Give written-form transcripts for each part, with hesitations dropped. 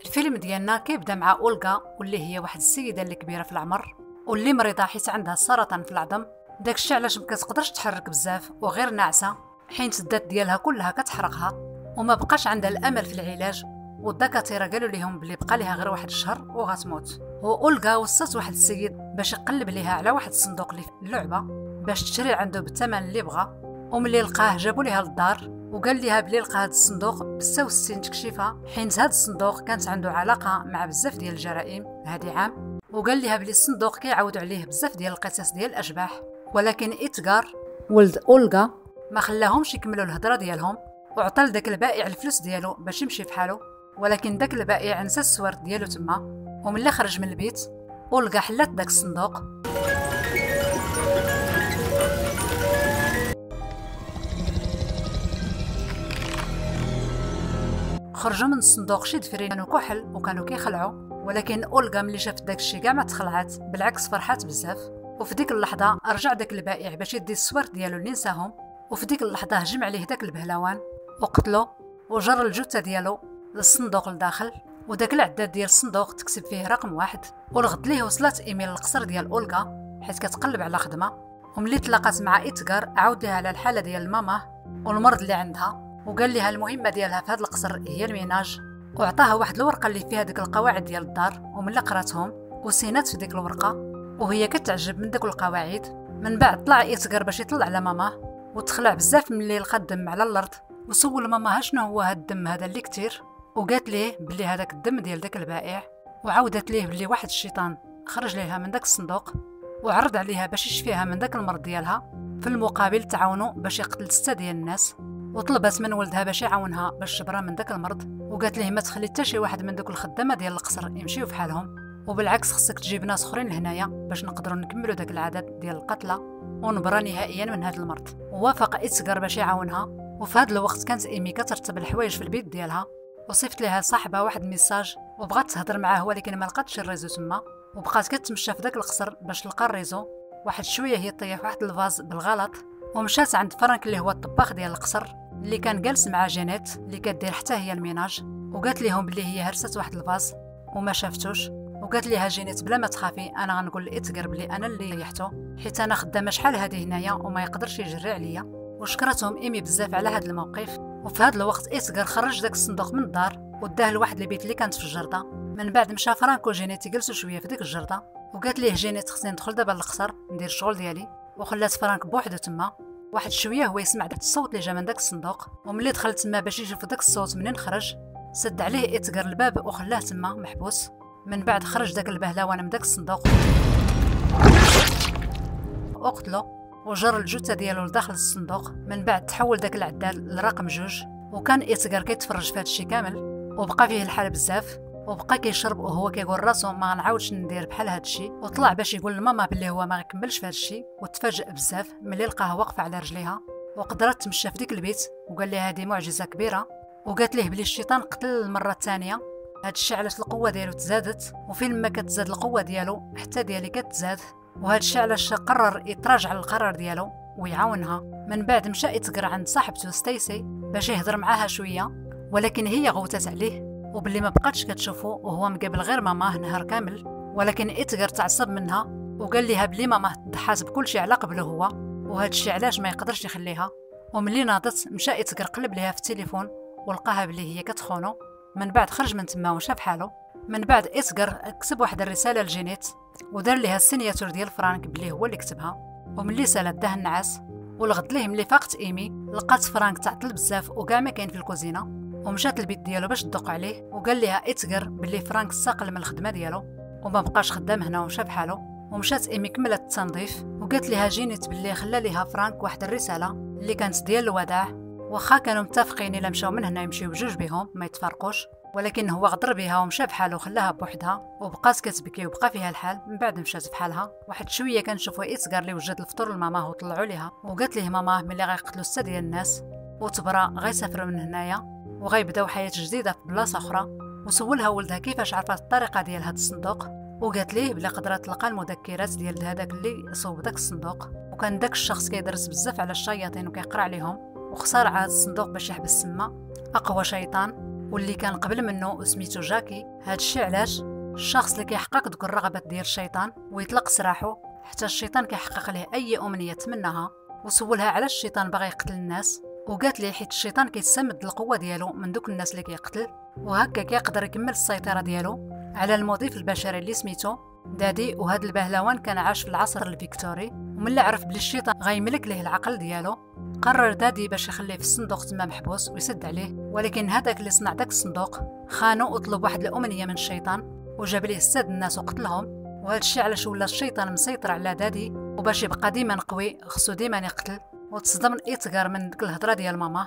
الفيلم ديالنا كيبدا مع أولغا واللي هي واحد السيده اللي كبيره في العمر واللي مريضه حيت عندها السرطان في العظم. داكشي علاش ما كتقدرش تحرك بزاف وغير ناعسه حيت الذات ديالها كلها كتحرقها وما بقاش عندها الامل في العلاج، والدكاتره قالوا لهم بلي بقى ليها غير واحد الشهر وغتموت. وأولغا وصات واحد السيد باش يقلب ليها على واحد الصندوق اللي في اللعبه باش تشري عنده بالثمن اللي بغا، وملي لقاه جابوا ليها للدار وقال ليها بلي لقى هذا الصندوق ب66 تكشيفه، حيت هذا الصندوق كانت عنده علاقه مع بزاف ديال الجرائم هذه عام، وقال ليها بلي الصندوق كيعاود عليه بزاف ديال القصص ديال الاشباح. ولكن إدغار ولد أولغا ما خلاهمش يكملوا الهضره ديالهم وعطى لذاك البائع الفلوس ديالو باش يمشي فحالو. ولكن داك البائع نسى السوارت ديالو تما، وملي خرج من البيت أولغا حلات داك الصندوق خرجوا من الصندوق شي دفرين كانوا كحل وكانوا كيخلعوا. ولكن أولغا ملي شافت داكشي كاع ما تخلعات، بالعكس فرحات بزاف. وفي ديك اللحظه رجع داك البائع باش يدي السوارت ديالو اللي نساهم، وفي ديك اللحظه هجم عليه داك البهلوان وقتلو وجر الجثه ديالو للصندوق لداخل. وداك العداد ديال الصندوق تكتب فيه رقم 1. والغد ليه وصلت ايميل للقصر ديال أولغا حيت كتقلب على خدمه، وملي تلاقات مع إدغار عاود ليها على الحاله ديال ماماه والمرض اللي عندها، وقال لها المهمه ديالها في هذا القصر هي الميناج، وعطاها واحد الورقه اللي فيها ديك القواعد ديال الدار. وملي قراتهم وسينات في ديك الورقه وهي كتعجب من داك القواعد، من بعد طلع إدغار باش يطلع على ماماه وتخلع بزاف ملي لقى الدم على الارض، وسول ماماه شنو هو هاد الدم هذا اللي كتير، وقالت ليه بلي هذاك الدم ديال داك البائع، وعاودت ليه بلي واحد الشيطان خرج ليها من داك الصندوق وعرض عليها باش يشفيها من داك المرض ديالها، في المقابل تعاونوا باش يقتل 6 ديال الناس. وطلبت من ولدها باش يعاونها باش تبرى من داك المرض، وقالت ليه ما تخلي حتى شي واحد من دوك الخدامه ديال القصر يمشيو بحالهم، وبالعكس خصك تجيب ناس اخرين لهنايا باش نقدروا نكملوا داك العدد ديال القتلى ونبرى نهائيا من هذا المرض. ووافق إدغار باش يعاونها. وفي هذا الوقت كانت ايمي كترتب الحوايج في البيت ديالها، وصيفط ليها صاحبها واحد الميساج وبغات تهضر معاه، ولكن ما لقاتش الريزو تما، وبقات كتمشى في داك القصر باش تلقى الريزو. واحد شويه هي طيح واحد الفاز بالغلط ومشات عند فرانك اللي هو الطباخ ديال القصر اللي كان جالس مع جينيت اللي كدير حتى هي الميناج، وقالت لهم بلي هي هرست واحد الفاز وما شافتوش. وقالت ليها جينيت بلا ما تخافي انا غنقول لإدغار بلي انا اللي ريحته حيت انا خدامه شحال هذه هنايا وما يقدرش يجري عليا. وشكرتهم ايمي بزاف على هذا الموقف. وفي هذا الوقت إدغار خرج داك الصندوق من الدار وداه لواحد البيت اللي كانت في الجرده. من بعد مشى فرانك وجينيت يجلسوا شويه في ديك الجرده، وقالت ليه جينيت خصني ندخل دابا للقصر ندير الشغل ديالي، وخلات فرانك بوحدو تما. واحد شويه هو يسمع داك الصوت اللي جا من داك الصندوق، وملي دخل تما باش يشوف داك الصوت منين خرج سد عليه إدغار الباب وخلاه تما محبوس. من بعد خرج داك البهلوان من داك الصندوق وقتلو وجر الجثه ديالو لداخل الصندوق. من بعد تحول داك العداد لرقم 2، وكان إدغار كيتفرج في هادشي كامل وبقى فيه الحال بزاف، وبقى كيشرب وهو كيقول راسو ما غنعاودش ندير بحال هادشي. وطلع باش يقول لماما بلي هو ما غيكملش في هادشي، وتفاجئ بزاف ملي لقاها واقفه على رجليها وقدرت تمشى في ديك البيت، وقال لها هذه معجزه كبيره. وقالت ليه بلي الشيطان قتل المره الثانيه، هادشي علاش القوه ديالو تزادت، وفين ما كتزاد القوه ديالو حتى ديالي كتزاد، وهادشي علاش قرر يتراجع على القرار ديالو ويعاونها. من بعد مشى إدغار عند صاحبته ستيسي باش يهضر معاها شويه، ولكن هي غوتت عليه وباللي ما بقاتش كتشوفو وهو مقابل غير ماماه نهار كامل. ولكن إدغار تعصب منها وقال ليها بلي ماماه ضحات بكل شيء على قبله هو، وهادشي علاش ما يقدرش يخليها. وملي ناضت مشى إدغار قلب ليها في التليفون ولقاها بلي هي كتخونو. من بعد خرج من تما ومشى بحالو. من بعد إدغار كتب واحد الرساله لجينيت ودار ليها السينياتور ديال فرانك بلي هو اللي كتبها، وملي سالت داه النعاس. والغد ليه ملي فاقت ايمي لقات فرانك تعطل بزاف وكاع ما كاين في الكوزينه، ومشات للبيت ديالو باش تدق عليه، وقال لها إدغار بلي فرانك استقل من الخدمه ديالو وما بقاش خدام هنا ومشى بحالو. ومشات ايمي كملت التنظيف، وقالت لها جينيت بلي خلى ليها فرانك واحد الرساله اللي كانت ديال الوداع، واخا كانوا متفقين الا مشاو من هنا يمشيو بجوج بهم ما يتفرقوش، ولكن هو غدر بها ومشى بحالو وخلاها بوحدها وبقات كتبكي وبقى فيها الحال. من بعد مشات بحالها. واحد شويه كنشوفوا إدغار اللي وجد الفطور لماماه وطلعوا ليها، وقالت ليه ماماه ملي غيقتلوا 6 ديال الناس وتبرا غيسافروا من هنايا وغيبداو حياه جديده في بلاصه اخرى. وسولها ولدها كيفاش عرفت الطريقه ديال هذا الصندوق، وقالت ليه بلي قدرت تلقى المذكرات ديال هذاك اللي صوب داك الصندوق، وكان داك الشخص كيدرس بزاف على الشياطين وكيقرا عليهم، وخسر هذا الصندوق باش يحبس تما اقوى شيطان واللي كان قبل منه سميتو جاكي. هادشي علاش الشخص اللي كيحقق دوك الرغبات ديال الشيطان ويطلق سراحه حتى الشيطان كيحقق ليه اي امنيه تمناها. وسولها علاش الشيطان باغي يقتل الناس، وقالت ليه حيت الشيطان كيستمد القوه ديالو من دوك الناس اللي كيقتل، وهكا كيقدر يكمل السيطره ديالو على المضيف البشري اللي سميتو دادي. وهذا البهلوان كان عاش في العصر الفيكتوري، وملي عرف بلي الشيطان غيملك ليه العقل ديالو قرر دادي باش يخليه في الصندوق تما محبوس ويسد عليه. ولكن هذاك اللي صنع داك الصندوق خانو وطلب واحد الامنيه من الشيطان وجاب ليه السد الناس وقتلهم. وهذا الشيء علاش ولا الشيطان مسيطر على دادي، وباش يبقى ديما قوي خصو ديما يقتل. وتصدم إدغار من ديك الهضره ديال ماماه.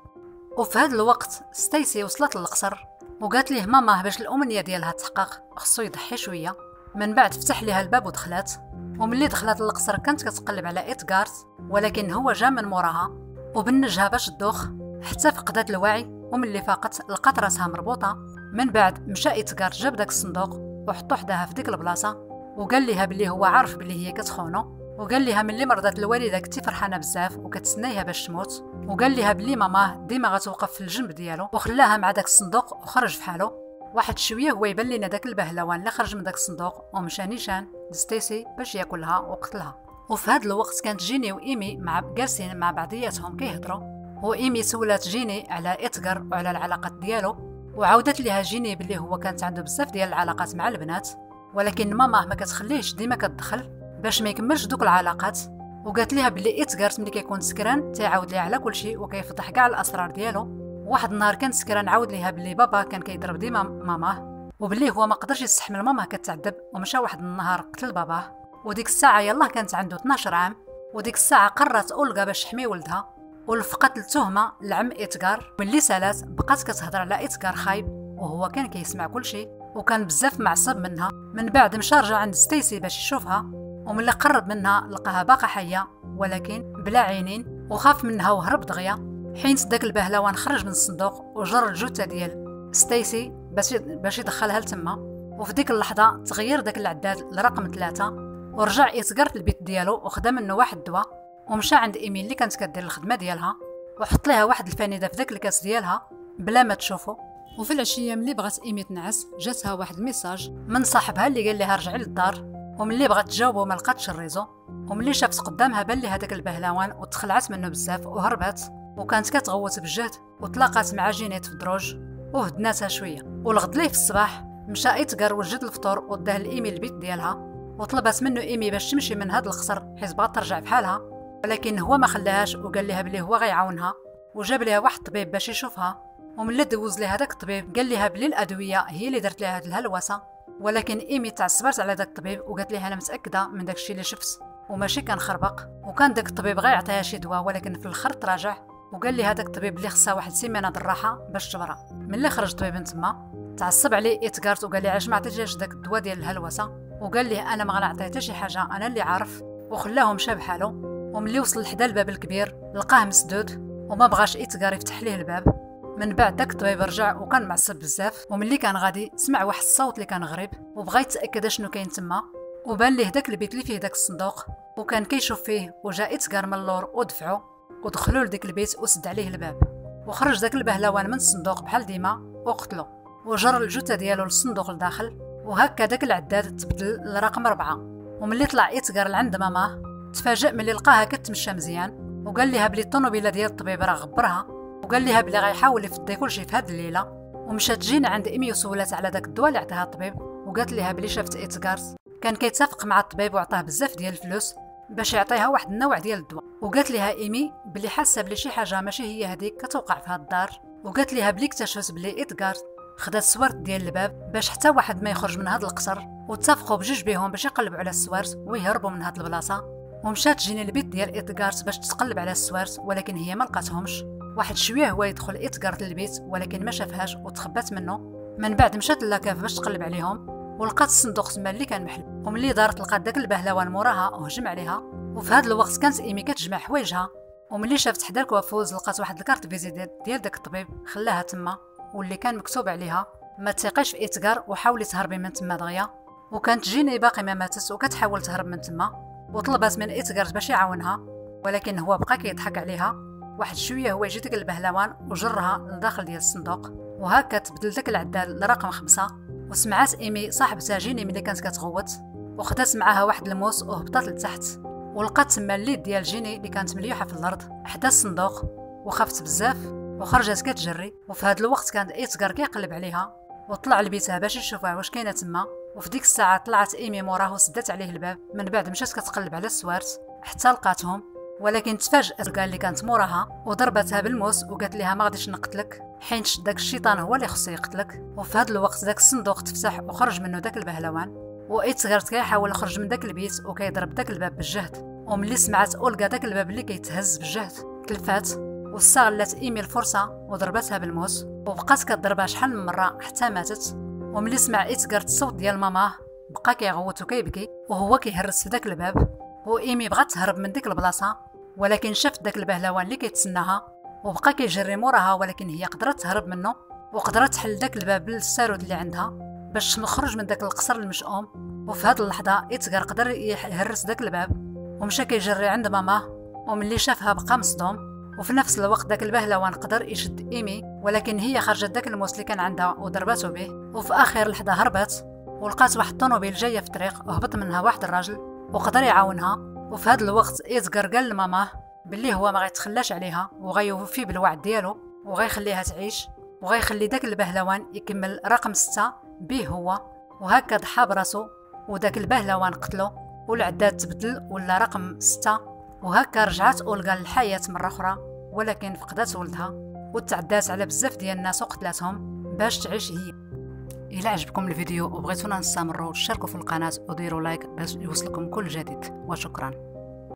وفي هذا الوقت ستيسي وصلت للقصر وقالت ليه ماماه باش الامنيه ديالها تحقق خصو يضحي شويه. من بعد فتح ليها الباب ودخلات. وملي دخلت للقصر كانت كتقلب على إدغار، ولكن هو جا من موراها وبنجها باش تدوخ حتى فقدت الوعي. وملي فاقت لقات راسها مربوطه. من بعد مشى إدغار جاب داك الصندوق وحطو حداها في ديك البلاصه، وقال ليها بلي هو عارف بلي هي كتخونو. وقال ليها ملي مرضات الوالده كنتي فرحانه بزاف وكتسنايها باش تموت. وقال ليها بلي ماماه ديما غتوقف في الجنب ديالو، وخلاها مع داك الصندوق وخرج في حاله. واحد شويه هو يبان لينا داك البهلوان اللي خرج من داك الصندوق ومشى نيشان لستيسي باش ياكلها وقتلها. وفي هذا الوقت كانت جيني وايمي جالسين مع بعضياتهم كيهضروا، وايمي سولات جيني على إدغار وعلى العلاقات ديالو، وعاودت ليها جيني بلي هو كانت عنده بزاف ديال العلاقات مع البنات، ولكن ماما ما كتخليهش ديما كتدخل باش ما يكملش دوك العلاقات. وقالت ليها بلي إدغار ملي كيكون سكران تيعاود ليها على كلشي وكيفضح كاع الاسرار ديالو. واحد النهار كان سكران عاود ليها بلي بابا كان كيضرب ديما ماماه، وبلي هو ما قدرش يستحمل ماماه كتعذب ومشى واحد النهار قتل باباه. وديك الساعه يلاه كانت عنده 12 عام. وديك الساعه قررت أولغا باش تحمي ولدها ولفقت التهمه لعم إدغار. ملي سالات بقات كتهضر على إدغار خايب، وهو كان كيسمع كلشي وكان بزاف معصب منها. من بعد مشى رجع عند ستيسي باش يشوفها، وملي قرب منها لقاها باقا حيه ولكن بلا عينين، وخاف منها وهرب دغيا. حينت داك البهلوان خرج من الصندوق وجر الجثه ديال ستيسي باش يدخلها لتما. وفي ديك اللحظه تغير داك العداد لرقم 3 ورجع إدغار للبيت ديالو وخدا منه واحد الدواء، ومشى عند ايمي اللي كانت كدير الخدمه ديالها وحط ليها واحد الفانيده في داك الكاس ديالها بلا ما تشوفو. وفي العشيه ملي بغات ايمي تنعس جاتها واحد الميساج من صاحبها اللي قال لها رجعي للدار. وملي بغات تجاوبو ما لقاتش الريزو، وملي شافت قدامها بان ليها داك البهلوان وتخلعت منه بزاف وهربات. وكانت كتغوت بجهد وتلاقات مع جينيت في الدروج وهدناتها شويه. والغد ليه في الصباح مشى إدغار وجد الفطور وداه لايمي البيت ديالها، وطلبت منه ايمي باش تمشي من هاد القصر حيت بغات ترجع بحالها، ولكن هو ما خلاهاش وقال لها بلي هو غيعاونها. وجاب ليها واحد الطبيب باش يشوفها. وملي دوز ليها داك الطبيب قال لها بلي الادويه هي اللي درت لها هاد الهلوسه. ولكن ايمي تعصبت على داك الطبيب وقالت لها انا متاكده من داك الشيء اللي شفت وماشي كان خربق. وكان داك الطبيب غيعطيها شي دواء، ولكن في الاخر تراجع وقال لي هذاك الطبيب اللي خصها واحد السيمانه د الراحه باش تبرى. ملي خرج الطبيب من تما تعصب عليه إدغار وقال لي علاش ما عطيتيش داك الدواء ديال الهلوسه، وقال لي انا ما غنعطيه حتى شي حاجه انا اللي عارف. وخلاه مشى بحالو. وملي وصل لحدا الباب الكبير لقاه مسدود وما بغاش إدغار يفتح ليه الباب. من بعد داك الطبيب رجع وكان معصب بزاف. وملي كان غادي سمع واحد الصوت اللي كان غريب وبغى يتاكد شنو كاين تما، وبان ليه داك البيت اللي فيه داك الصندوق وكان كيشوف فيه. وجا إدغار من اللور ودفعو ودخلوا لديك البيت وسد عليه الباب. وخرج داك البهلوان من الصندوق بحال ديما وقتلو، وجر الجثه ديالو للصندوق لداخل. وهكا داك العداد تبدل لرقم 4. وملي طلع إدغار لعند ماماه تفاجأ ملي لقاها كتمشى مزيان، وقال لها بلي الطوموبيله ديال الطبيب راه غبرها، وقال لها بلي غيحاول يفضي كلشي في هاد الليله. ومشات جينا عند ايمي وسولات على داك الدواء اللي عطاها الطبيب، وقالت لها بلي شافت إدغار كان كيتفق مع الطبيب وعطاه بزاف ديال الفلوس باش يعطيها واحد النوع ديال الدواء. وقالت لها ايمي بلي حاسه بلي شي حاجه ماشي هي هذيك كتوقع في هاد الدار. وقالت لها بلي اكتشفت بلي إدغار خدا السوارت ديال الباب باش حتى واحد ما يخرج من هاد القصر، واتفقوا بجوج بيهم باش يقلبوا على السوارت ويهربوا من هاد البلاصه. ومشات جيني البيت ديال إدغار باش تقلب على السوارت، ولكن هي ما لقاتهمش. واحد شويه هو يدخل إدغار للبيت ولكن ما شافهاش وتخبات منه. من بعد مشات لاكاف باش تقلب عليهم ولقات الصندوق تما اللي كان محل. وملي دارت لقات داك البهلوان موراها وهجم عليها. وفي هذا الوقت كانت ايمي كتجمع حوايجها، وملي شافت حدا الكوافوز لقات واحد الكارت فيزيت ديال داك الطبيب خلاها تما، واللي كان مكتوب عليها ما تثقيش في إدغار وحاولي تهربي من تما دغيا. وكانت جيني باقي ما ماتت وكتحاول تهرب من تما، وطلبت من إدغار باش يعاونها، ولكن هو بقى كيضحك عليها. واحد شويه هو يجي داك البهلوان وجرها لداخل ديال الصندوق. وهكا تبدل داك العدال لرقم 5. وسمعات ايمي صاحبتها جيني ملي كانت كتغوت، وخدات معاها واحد الموس وهبطات لتحت، ولقات تما الليد ديال جيني اللي كانت مليوحه في الارض حدا الصندوق، وخافت بزاف وخرجت كتجري. وفي هذا الوقت كان ايتغار كيقلب عليها وطلع لبيتها باش يشوفها واش كاينه تما. وفي ديك الساعه طلعت ايمي موراه وسدات عليه الباب، من بعد مشات كتقلب على السوارت حتى لقاتهم. ولكن تفاجأت كاع اللي كانت موراها وضربتها بالموس وقالت لها ما غاديش نقتلك حيت داك الشيطان هو اللي خصو يقتلك. وفي هذا الوقت داك الصندوق تفتح وخرج منه داك البهلوان، وايتغار كيحاول يخرج من داك البيت وكيضرب داك الباب بالجهد. وملي سمعت اولغا داك الباب اللي كيتهز بالجهد تلفات، واستغلت ايمي الفرصه وضربتها بالموس، وبقات كضربها شحال من مره حتى ماتت. وملي سمع ايتغار الصوت ديال ماماه بقى كيغوت وكيبكي وهو كيهرس في داك الباب. وايمي بغات تهرب من ديك البلاصه، ولكن شافت داك البهلوان اللي كيتسناها وبقى كيجري موراها، ولكن هي قدرت تهرب منه وقدرت تحل داك الباب بالسارود اللي عندها باش تخرج من داك القصر المشؤوم. وفي هذه اللحظه ايتغار قدر يهرس داك الباب ومشى كيجري عند ماماه، وملي شافها بقى مصدوم. وفي نفس الوقت داك البهلوان قدر يشد ايمي، ولكن هي خرجت داك الموس اللي كان عندها وضربته به. وفي اخر لحظه هربت ولقات واحد الطوموبيل جايه في الطريق وهبط منها واحد الراجل وقدر يعاونها. وفي هذا الوقت ايتغار قال لماماه باللي هو ما غيتخلاش عليها وغيوفي بالوعد ديالو وغيخليها تعيش، وغيخلي داك البهلوان يكمل رقم 6 به هو. وهكا ضحى براسو وداك البهلوان قتلو والعداد تبدل ولا رقم 6. وهكا رجعت اولغا للحياة مرة أخرى، ولكن فقدت ولدها وتعدات على بزاف ديال الناس وقتلاتهم باش تعيش هي. إلا عجبكم الفيديو وبغيتونا نستمروا شاركوا في القناة وديروا لايك باش يوصلكم كل جديد، وشكرا.